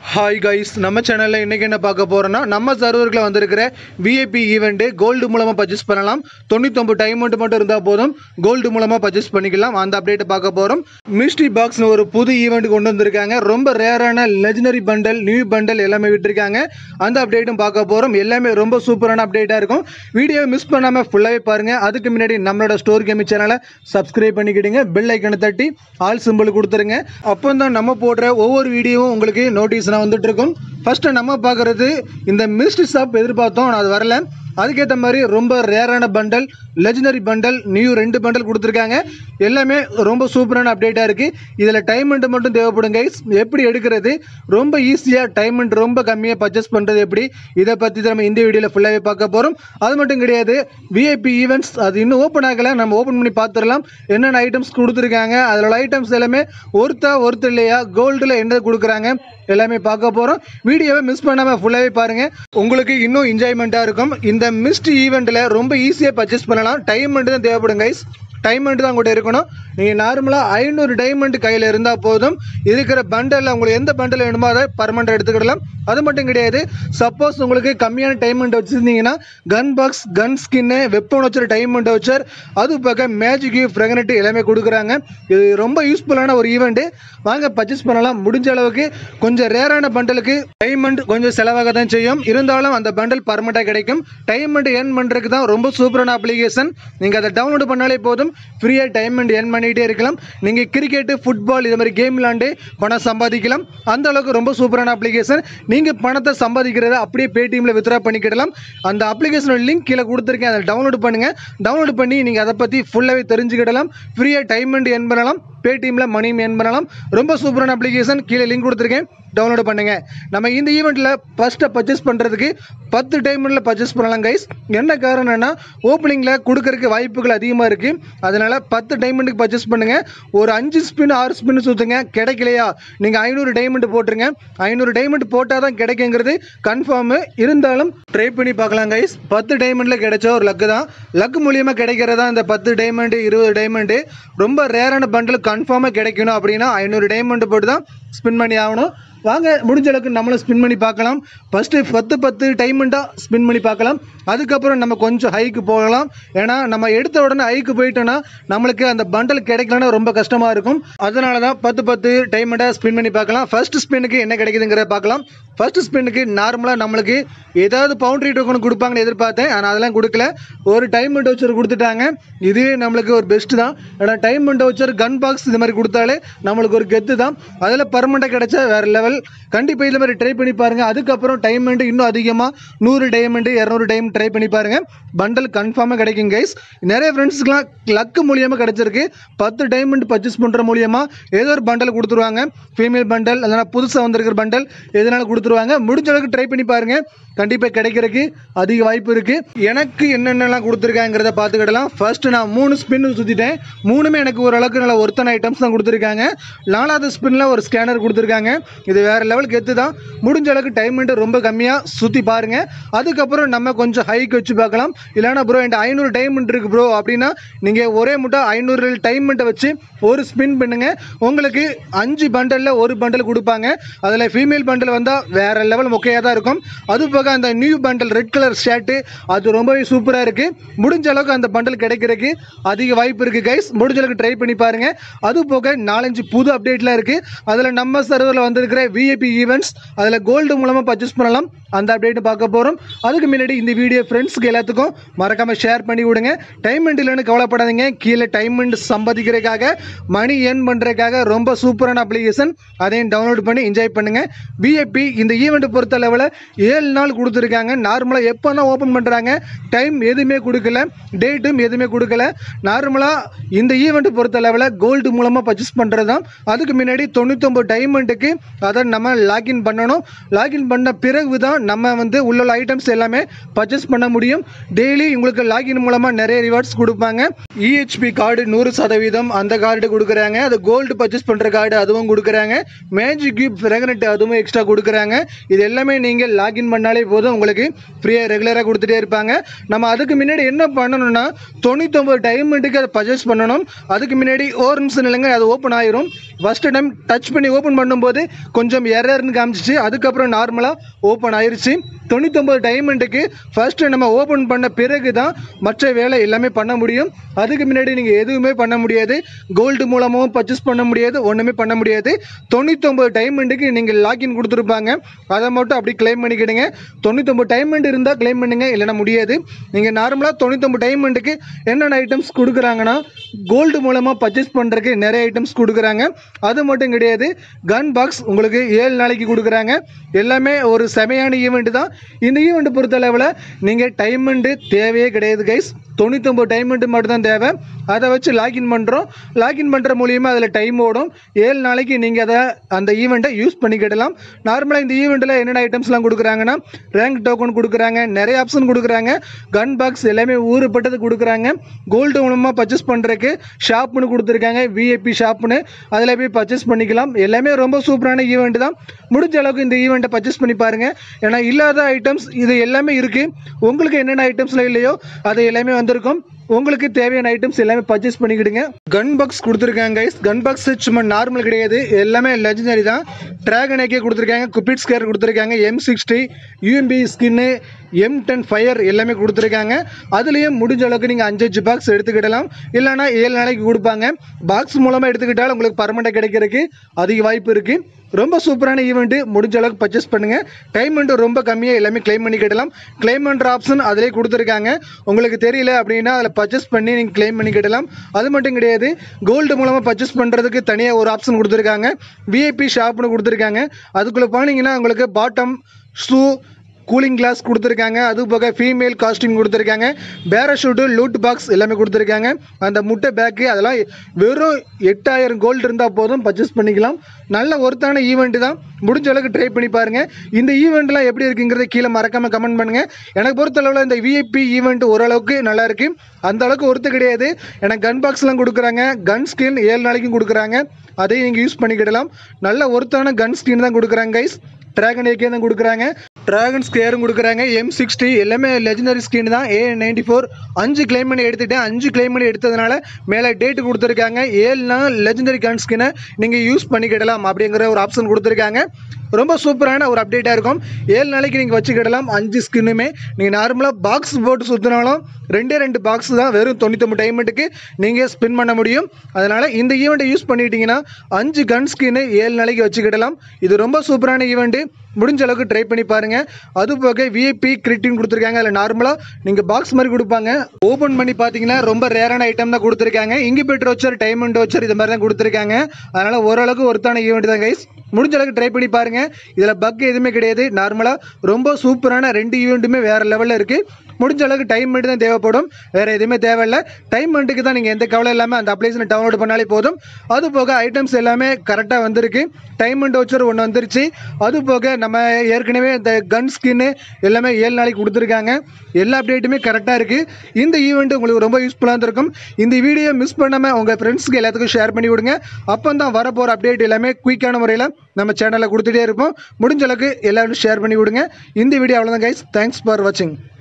Hi guys, நம்ம சேனல்ல இன்னைக்கு என்ன பார்க்க போறோம்னா நம்ம சர்வர்ல வந்திருக்கிற VIP ஈவென்ட் கோல்ட் மூலமா பர்சேஸ் பண்ணலாம் 99 டைமண்ட் மட்டும் இருந்தா போதும் கோல்ட் மூலமா பர்சேஸ் பண்ணிக்கலாம் அந்த அப்டேட் பார்க்க போறோம் மிஸ்ட்ரி பாக்ஸ்னு ஒரு புது ஈவென்ட் கொண்டு வந்திருக்காங்க ரொம்ப ரேரான லெஜெண்டரி பண்டல் நியூ பண்டல் எல்லாமே விட்டுருக்காங்க அந்த அப்டேட்டும் பார்க்க போறோம் எல்லாமே ரொம்ப சூப்பரான அப்டேட்டா இருக்கும் வீடியோவை மிஸ் பண்ணாம ஃபுல்லாவே பாருங்க அதுக்கு முன்னாடி நம்மளோட ஸ்டோர் கேமிங் சேனலை சப்ஸ்கிரைப் பண்ணிக்கிடுங்க பெல் ஐகானை தட்டி ஆல் சிம்பிள் கொடுத்துருங்க அப்போதான் நம்ம போடுற ஒவ்வொரு வீடியோவும் உங்களுக்கு நோட்டீஸ் வந்துட்டு இருக்கும் ஃபர்ஸ்ட் நம்ம பார்க்குறது இந்த மிஸ்ட்ரி ஷாப் எதிர்பார்த்தோம் ஆனால் அது வரல அதுக்கேற்ற மாதிரி ரொம்ப ரேரான bundle legendary bundle new 2 bundle கொடுத்துருக்காங்க எல்லாமே ரொம்ப சூப்பரான அப்டேட்டாக இருக்குது இதில் டைமண்ட் மட்டும் தேவைப்படும் கைஸ் எப்படி எடுக்கிறது ரொம்ப ஈஸியாக டைமண்ட் ரொம்ப கம்மியாக பர்ச்சேஸ் பண்ணுறது எப்படி இதை பற்றி நம்ம இந்த வீடியோவில் ஃபுல்லாகவே பார்க்க போகிறோம் அது மட்டும் கிடையாது விஐபி ஈவெண்ட்ஸ் அது இன்னும் ஓப்பன் ஆகலை நம்ம ஓப்பன் பண்ணி பார்த்துடலாம் என்னென்ன ஐட்டம்ஸ் கொடுத்துருக்காங்க அதில் ஐட்டம்ஸ் எல்லாமே ஒருத்தர் இல்லையா கோல்டில் என்ன கொடுக்குறாங்க எல்லாமே பார்க்க போகிறோம் வீடியோவை மிஸ் பண்ணாமல் ஃபுல்லாகவே பாருங்கள் உங்களுக்கு இன்னும் என்ஜாய்மெண்ட்டாக இருக்கும் இந்த மிஸ்ட்ரி ஈவெண்ட்டில் ரொம்ப ஈஸியாக பர்ச்சேஸ் பண்ணலாம் டைமண்ட் தான் தேவைப்படும் கைஸ் டைமண்ட் தான் கூட இருக்கணும் நீங்கள் நார்மலாக 500 டைமண்ட் கையில் இருந்தால் போதும் இருக்கிற பண்டலில் உங்களுக்கு எந்த பண்டல் வேணுமோ அதை பர்மனெண்ட் எடுத்துக்கிடலாம் அது மட்டும் கிடையாது சப்போஸ் உங்களுக்கு கம்மியான டைமண்ட் வச்சுருந்தீங்கன்னா gun box gun skin weapon voucher diamond voucher அது பக்கம் மேஜிக் ஃப்ரெக்னட் எல்லாமே கொடுக்குறாங்க இது ரொம்ப யூஸ்ஃபுல்லான ஒரு ஈவெண்ட்டு வாங்க பர்ச்சேஸ் பண்ணலாம் முடிஞ்ச அளவுக்கு கொஞ்சம் ரேரான பண்டலுக்கு டைமண்ட் கொஞ்சம் செலவாக தான் செய்யும் இருந்தாலும் அந்த பண்டல் பர்மனெண்ட்டாக கிடைக்கும் டைமண்ட் ஏர்ன் பண்ணுறதுக்கு தான் ரொம்ப சூப்பரான அப்ளிகேஷன் நீங்கள் அதை டவுன்லோட் பண்ணாலே போதும் ஃப்ரீயாக டைமண்ட் ஏர்ன் பண்ணிகிட்டே இருக்கலாம் நீங்கள் கிரிக்கெட்டு ஃபுட்பால் இது மாதிரி கேம் விளாண்டு பணம் சம்பாதிக்கலாம் அந்த அளவுக்கு ரொம்ப சூப்பரான அப்ளிகேஷன் நீங்கள் பணத்தை சம்பாதிக்கிறத அப்படியே பேடிஎம்ல வித்ட்ரா பண்ணிக்கிடலாம் அந்த அப்ளிகேஷனோட லிங்க் கீழே கொடுத்துருக்கேன் அதை டவுன்லோட் பண்ணுங்கள் டவுன்லோட் பண்ணி நீங்கள் அதை பற்றி ஃபுல்லாகவே தெரிஞ்சுக்கிடலாம் ஃப்ரீயாக டைமண்ட் ஏர்ன் பண்ணலாம் பேடிஎம்ல மணியும் ஏர்ன் பண்ணலாம் ரொம்ப சூப்பரான அப்ளிகேஷன் கீழே லிங்க் கொடுத்துருக்கேன் டவுன்லோட் பண்ணுங்க நம்ம இந்த ஈவெண்ட்டில் ஃபஸ்ட்டை பர்ச்சேஸ் பண்ணுறதுக்கு 10 டைமண்டில் பர்ச்சேஸ் பண்ணலாம் கைஸ் என்ன காரணம்னா ஓப்பனிங்கில் கொடுக்கறதுக்கு வாய்ப்புகள் அதிகமாக இருக்குது அதனால் 10 டைமண்டுக்கு பர்ச்சேஸ் பண்ணுங்கள் ஒரு 5 ஸ்பின் 6 ஸ்பின் சுற்றுங்க கிடைக்கலையா நீங்கள் 500 டைமண்ட் போட்டுருங்க 500 டைமண்ட் போட்டால் தான் கிடைக்குங்கிறது கன்ஃபார்மு இருந்தாலும் ட்ரை பண்ணி பார்க்கலாம் கைஸ் 10 டைமண்டில் கிடைச்ச ஒரு லக்கு தான் லக்கு மூலியமாக கிடைக்கிறதா இந்த 10 டைமண்டு 20 டைமண்டு ரொம்ப ரேரான பண்டல் கன்ஃபார்மாக கிடைக்கணும் அப்படின்னா 500 டைமண்ட் போட்டு தான் ஸ்பின் பண்ணி ஆகணும் வாங்க முடிஞ்ச அளவுக்கு நம்மளும் ஸ்பின் பண்ணி பார்க்கலாம் ஃபஸ்ட்டு 10 டைமண்டாக ஸ்பின் பண்ணி பார்க்கலாம் அதுக்கப்புறம் நம்ம கொஞ்சம் ஹைக்கு போகலாம் ஏன்னா நம்ம எடுத்த உடனே ஹைக்கு போயிட்டோன்னா நம்மளுக்கு அந்த பண்டல் கிடைக்கலன்னா ரொம்ப கஷ்டமாக இருக்கும் அதனால தான் 10 டைமண்டாக ஸ்பின் பண்ணி பார்க்கலாம் ஃபர்ஸ்ட் ஸ்பின்னுக்கு என்ன கிடைக்குதுங்கிறத பார்க்கலாம் ஃபர்ஸ்ட் ஸ்பின்னுக்கு நார்மலாக நம்மளுக்கு ஏதாவது பவுண்டரி டோக்கன் கொடுப்பாங்கன்னு எதிர்பார்த்தேன் ஆனால் அதெல்லாம் கொடுக்கல ஒரு டைமண்ட் வச்சர் கொடுத்துட்டாங்க இதுவே நம்மளுக்கு ஒரு பெஸ்ட்டு தான் ஏன்னா டைமண்ட் வச்சர் கன் பாக்ஸ் இது மாதிரி கொடுத்தாலே நம்மளுக்கு ஒரு கெத்து தான் அதில் பர்மனெண்ட்டாக கிடைச்சா வேறு லெவல் கண்டிப்பாக இது மாதிரி ட்ரை பண்ணி பாருங்கள் அதுக்கப்புறம் டைமண்ட் இன்னும் அதிகமாக 100 டைமண்ட் 200 டைமண்ட் ட்ரை பண்ணி பாருங்கள் பண்டல் கன்ஃபார்மாக கிடைக்கும் கைஸ் நிறைய ஃப்ரெண்ட்ஸுக்குலாம் லக்கு மூலியமாக கிடச்சிருக்கு 10 டைமண்ட் பர்ச்சேஸ் பண்ணுற மூலியமாக ஏதோ ஒரு பண்டல் கொடுத்துருவாங்க ஃபீமேல் பண்டல் அதனால் புதுசாக வந்திருக்கிற பண்டல் எதனால கொடுத்துருவாங்க முடிஞ்ச அளவுக்கு ட்ரை பண்ணி பாருங்கள் கண்டிப்பாக கிடைக்கிறதுக்கு அதிக வாய்ப்பு இருக்குது எனக்கு என்னென்னலாம் கொடுத்துருக்காங்கிறத பார்த்துக்கிடலாம் ஃபர்ஸ்ட்டு நான் 3 ஸ்பின்னு சுற்றிட்டேன் 3மே எனக்கு ஓரளவுக்கு நல்ல ஒருத்தன ஐட்டம்ஸ் தான் கொடுத்துருக்காங்க 4வது ஸ்பின்னில் ஒரு ஸ்கேனர் கொடுத்துருக்காங்க இது வேறு லெவலுக்கு எத்து தான் முடிஞ்ச அளவுக்கு டைமண்ட் ரொம்ப கம்மியாக சுற்றி பாருங்கள் அதுக்கப்புறம் நம்ம கொஞ்சம் ஹைக்கு வச்சு பார்க்கலாம் இல்லைனா ப்ரோ என்கிட்ட 500 டைமண்ட் இருக்குது ப்ரோ அப்படின்னா நீங்கள் ஒரே முட்டை 500 டைமண்ட்டை வச்சு ஒரு ஸ்பின் பண்ணுங்கள் உங்களுக்கு 5 பண்டலில் ஒரு பண்டல் கொடுப்பாங்க அதில் ஃபீமேல் பண்டல் வந்தால் வேறு லெவல் மொக்கையாக தான் இருக்கும் அது போக அந்த new bundle red colour shirt அது ரொம்பவே சூப்பராக இருக்குது முடிஞ்ச அளவுக்கு அந்த பண்டல் கிடைக்கிறதுக்கு அதிக வாய்ப்பு இருக்குது கைஸ் முடிஞ்ச அளவுக்கு ட்ரை பண்ணி பாருங்கள் அது போக 4-5 புது அப்டேட்லாம் இருக்குது அதில் நம்ம சர்வரில் வந்திருக்கிற விஐபி ஈவெண்ட்ஸ் அதில் கோல்டு மூலமாக பர்ச்சேஸ் பண்ணலாம் அந்த அப்டேட்டு பார்க்க போகிறோம் அதுக்கு முன்னாடி இந்த வீடியோ ஃப்ரெண்ட்ஸுக்கு எல்லாத்துக்கும் மறக்காமல் ஷேர் பண்ணி விடுங்க டைமண்ட் இல்லைன்னு கவலைப்படாதீங்க கீழே டைமண்ட் சம்பாதிக்கிறதுக்காக மணி ஏர்ன் பண்ணுறதுக்காக ரொம்ப சூப்பரான அப்ளிகேஷன் அதையும் டவுன்லோட் பண்ணி என்ஜாய் பண்ணுங்கள் விஐபி இந்த ஈவெண்ட் பொறுத்த அளவில் 7 நாள் கொடுத்துருக்காங்க நார்மலாக எப்போனா ஓப்பன் பண்ணுறாங்க டைம் எதுவுமே கொடுக்கல டேட்டும் எதுவுமே கொடுக்கல நார்மலாக இந்த ஈவெண்ட் பொறுத்த அளவில் கோல்டு மூலமாக பர்ச்சேஸ் பண்ணுறது தான் அதுக்கு முன்னாடி 99 டைமண்டுக்கு அதை நம்ம லாகின் பண்ணணும் லாகின் பண்ண பிறகு தான் தான் நம்ம வந்து உள்ள ஐட்டம்ஸ் எல்லாமே பர்ச்சேஸ் பண்ண முடியும். டெய்லி உங்களுக்கு லாகின் மூலமாக நிறைய ரிவார்ட்ஸ் கொடுப்பாங்க. EHP கார்டு 100% அந்த கார்டு கொடுக்குறாங்க. அது கோல்டு பர்ச்சேஸ் பண்ணுற கார்டு அதுவும் கொடுக்குறாங்க. மேஜிக் கியூப் ஃப்ராக்ரண்ட் அதுவும் எக்ஸ்ட்ரா கொடுக்குறாங்க. இது எல்லாமே நீங்கள் லாகின் பண்ணாலே போதும், உங்களுக்கு ஃப்ரீயாக ரெகுலராக கொடுத்துட்டே இருப்பாங்க. நம்ம அதுக்கு முன்னாடி என்ன பண்ணணும்னா 99 டைமண்டுக்கு அதை பர்ச்சேஸ் பண்ணணும். அதுக்கு முன்னாடி ஒரு நிமிஷம் இல்லைங்க, அது ஓப்பன் ஆயிரும். ஃபஸ்ட்டு டைம் டச் பண்ணி ஓப்பன் பண்ணும்போது கொஞ்சம் எரர்னு காமிச்சிச்சு. அதுக்கப்புறம் நார்மலாக ஓப்பன் ஆயிடுச்சு. 99 டைமண்டுக்கு ஃபஸ்ட்டு நம்ம ஓப்பன் பண்ண பிறகு தான் மற்ற வேலை எல்லாமே பண்ண முடியும். அதுக்கு முன்னாடி நீங்கள் எதுவுமே பண்ண முடியாது. கோல்டு மூலமாகவும் பர்ச்சேஸ் பண்ண முடியாது, ஒன்றுமே பண்ண முடியாது. 99 டைமண்டுக்கு நீங்கள் லாகின் கொடுத்துருப்பாங்க, அதை மட்டும் அப்படி கிளைம் பண்ணிக்கிடுங்க. 99 டைமண்ட் இருந்தால் கிளைம் பண்ணுங்க, இல்லைனா முடியாது. நீங்கள் நார்மலாக 99 டைமண்டுக்கு என்னென்ன ஐட்டம்ஸ் கொடுக்குறாங்கன்னா கோல்டு மூலமாக பர்ச்சேஸ் பண்ணுறதுக்கு நிறைய ஐட்டம்ஸ் கொடுக்குறாங்க. அது மட்டும் கிடையாது, கன் பாக்ஸ் உங்களுக்கு 7 நாளைக்கு கொடுக்குறாங்க. எல்லாமே ஒரு செமையான ஈவெண்ட் தான். இந்த ஈவெண்ட் பொறுத்த அளவில் நீங்கள் டைமண்டு தேவையே கிடையாது கைஸ். 99 டைமண்ட் மட்டும் தான் தேவை. அதை வச்சு லாகின் பண்ணுறோம். லாகின் பண்ணுற மூலியமாக அதில் டைம் ஓடும். 7 நாளைக்கு நீங்கள் அதை அந்த ஈவெண்ட்டை யூஸ் பண்ணிக்கிடலாம். நார்மலாக இந்த ஈவெண்ட்டில் என்னென்ன ஐட்டம்ஸ்லாம் கொடுக்குறாங்கன்னா ரேங்க் டோக்கன் கொடுக்குறாங்க, நிறைய ஆப்ஷன் கொடுக்குறாங்க. கன் பாக்ஸ் எல்லாமே ஊறுப்பட்டது கொடுக்குறாங்க. கோல்டு மூலமாக பர்ச்சேஸ் பண்ணுறதுக்கு ஷாப்புன்னு கொடுத்துருக்காங்க, VIP ஷாப்புன்னு. அதில் போய் பர்ச்சேஸ் பண்ணிக்கலாம். எல்லாமே ரொம்ப சூப்பரான ஈவெண்ட் தான். முடிஞ்ச அளவுக்கு இந்த ஈவெண்ட்டை பர்ச்சேஸ் பண்ணி பாருங்கள். ஏன்னா இல்லாத ஐட்டம்ஸ் இது எல்லாமே இருக்குது. உங்களுக்கு என்னென்ன ஐட்டம்ஸ்லாம் இல்லையோ அது எல்லாமே வந்திருக்கும். உங்களுக்கு தேவையான ஐட்டம்ஸ் எல்லாமே பர்ச்சேஸ் பண்ணிக்கிடுங்க. கன் பாக்ஸ் கொடுத்துருக்காங்க கைஸ். கன் பாக்ஸ் சும்மா நார்மல் கிடையாது, எல்லாமே லெஜெண்டரி தான். டிராகன் ஏகே கொடுத்துருக்காங்க, குப்பிட் ஸ்கேர் கொடுத்துருக்காங்க, M60 UMP skin, M10 fire எல்லாமே கொடுத்துருக்காங்க. அதுலேயும் முடிஞ்ச அளவுக்கு நீங்கள் 5 பாக்ஸ் எடுத்துக்கிடலாம். இல்லைனா 7 நாளைக்கு கொடுப்பாங்க. பாக்ஸ் மூலமாக எடுத்துக்கிட்டால் உங்களுக்கு பர்மனெண்ட்டாக கிடைக்கிறதுக்கு அதிக வாய்ப்பு இருக்குது. ரொம்ப சூப்பரான ஈவெண்ட்டு. முடிஞ்ச அளவுக்கு பர்ச்சேஸ் பண்ணுங்கள். டைமண்ட் ரொம்ப கம்மியாக எல்லாமே கிளைம் பண்ணிக்கிடலாம். கிளைம் பண்ணுற ஆப்ஷன் அதிலே கொடுத்துருக்காங்க. உங்களுக்கு தெரியல அப்படின்னா அதில் பர்ச்சேஸ் பண்ணி நீங்கள் கிளைம் பண்ணிக்கிடலாம். அது மட்டும் கிடையாது, கோல்டு மூலமாக பர்ச்சேஸ் பண்ணுறதுக்கு தனியாக ஒரு ஆப்ஷன் கொடுத்துருக்காங்க. VIP ஷாப்னு கொடுத்துருக்காங்க. அதுக்குள்ளே போனீங்கன்னா உங்களுக்கு பாட்டம் ஷூ கூலிங் கிளாஸ் கொடுத்துருக்காங்க. அது போக ஃபீமேல் காஸ்டியூம் கொடுத்துருக்காங்க. பேராஷூட்டு லூட் பாக்ஸ் எல்லாமே கொடுத்துருக்காங்க. அந்த முட்டை பேக்கு அதெல்லாம் வெறும் 8000 கோல்டு இருந்தால் போதும், பர்ச்சேஸ் பண்ணிக்கலாம். நல்ல ஒருத்தான ஈவெண்ட்டு தான். முடிஞ்ச அளவுக்கு ட்ரை பண்ணி பாருங்கள். இந்த ஈவெண்ட்லாம் எப்படி இருக்குங்கிறத கீழே மறக்காமல் கமெண்ட் பண்ணுங்கள். எனக்கு பொறுத்தளவில் இந்த VIP ஈவெண்ட் ஓரளவுக்கு நல்லா இருக்குது. அந்த அளவுக்கு ஒருத்து கிடையாது. எனக்கு கன் பாக்ஸ்லாம் கொடுக்குறாங்க. கன் ஸ்கின் 7 நாளைக்கும் கொடுக்குறாங்க. அதையும் நீங்கள் யூஸ் பண்ணிக்கிடலாம். நல்ல ஒருத்தான கன் ஸ்கின் தான் கொடுக்குறாங்க கைஸ். டிராகன் ஏகே தான் கொடுக்குறாங்க, டிராகன் ஸ்கேரும் கொடுக்குறாங்க, M60 எல்லாமே லெஜெண்டரி ஸ்கின் தான். A94 5 கிளைம் பண்ணி எடுத்துட்டேன். 5 கிளைம் பண்ணி எடுத்ததுனால மேலே டேட்டு கொடுத்துருக்காங்க. 7 நாள் லெஜெண்டரி கன் ஸ்கினை நீங்கள் யூஸ் பண்ணிக்கிடலாம் அப்படிங்கிற ஒரு ஆப்ஷன் கொடுத்துருக்காங்க. ரொம்ப சூப்பரான ஒரு அப்டேட்டாக இருக்கும். 7 நாளைக்கு நீங்கள் வச்சுக்கிடலாம். 5 ஸ்கின்னுமே நீங்கள் நார்மலாக பாக்ஸ் போட்டு சுற்றினாலும் 2 பாக்ஸ் தான் வெறும் 99 டைமண்டுக்கு நீங்கள் ஸ்பின் பண்ண முடியும். அதனால் இந்த ஈவெண்ட்டை யூஸ் பண்ணிட்டீங்கன்னா 5 கன் ஸ்கின்னு 7 நாளைக்கு வச்சுக்கிடலாம். இது ரொம்ப சூப்பரான ஈவெண்ட்டு. முடிஞ்ச அளவுக்கு ட்ரை பண்ணி பாருங்கள். அது போக VIP கிரிட்டின் கொடுத்துருக்காங்க. அதில் நார்மலாக நீங்கள் பாக்ஸ் மாதிரி கொடுப்பாங்க. ஓப்பன் பண்ணி பார்த்தீங்கன்னா ரொம்ப ரேரான ஐட்டம் தான் கொடுத்துருக்காங்க. இங்கிபெட்டர் வச்சர், டைமண்ட் வச்சர் இது மாதிரி தான் கொடுத்துருக்காங்க. அதனால் ஓரளவுக்கு ஒருத்தான ஈவெண்ட் தான் கைஸ். முடிஞ்ச அளவுக்கு ட்ரை பண்ணி பாருங்கள். இதில் பக் எதுவுமே கிடையாது. நார்மலாக ரொம்ப சூப்பரான 2 ஈவெண்ட்டுமே வேறு லெவலில் இருக்குது. முடிஞ்ச அளவுக்கு டைம் மட்டும் தான் தேவைப்படும், வேறு எதுவுமே தேவையில்லை. டைம் மட்டுக்கு தான் நீங்கள் எந்த கவலை இல்லாமல் அந்த அப்ளிகேஷனை டவுன்லோட் பண்ணாலே போதும். அது போக ஐட்டம்ஸ் எல்லாமே கரெக்டாக வந்திருக்கு. டைமண்ட் வச்சர் ஒன்று வந்துருச்சு. அது போக நம்ம ஏற்கனவே இந்த கன் ஸ்கின்னு எல்லாமே 7 நாளைக்கு கொடுத்துருக்காங்க. எல்லா அப்டேட்டுமே கரெக்டாக இருக்குது. இந்த ஈவெண்ட் உங்களுக்கு ரொம்ப யூஸ்ஃபுல்லாக இருந்திருக்கும். இந்த வீடியோ மிஸ் பண்ணாமல் உங்கள் ஃப்ரெண்ட்ஸுக்கு எல்லாத்துக்கும் ஷேர் பண்ணி விடுங்க. அப்போ தான் வரப்போகிற அப்டேட் எல்லாமே குயிக்கான முறையில் நம்ம சேனலில் கொடுத்துட்டே இருப்போம். முடிஞ்ச அளவுக்கு எல்லாரும் ஷேர் பண்ணி விடுங்க. இந்த வீடியோ அவ்வளோதான் கைஸ். தேங்க்ஸ் ஃபார் வாட்சிங்.